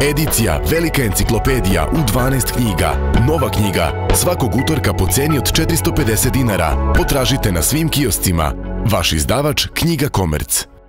Edicija Velika enciklopedija u 12 knjiga. Nova knjiga, svakog utorka po ceni od 450 dinara. Potražite na svim kioscima. Vaš izdavač Knjiga Komerc.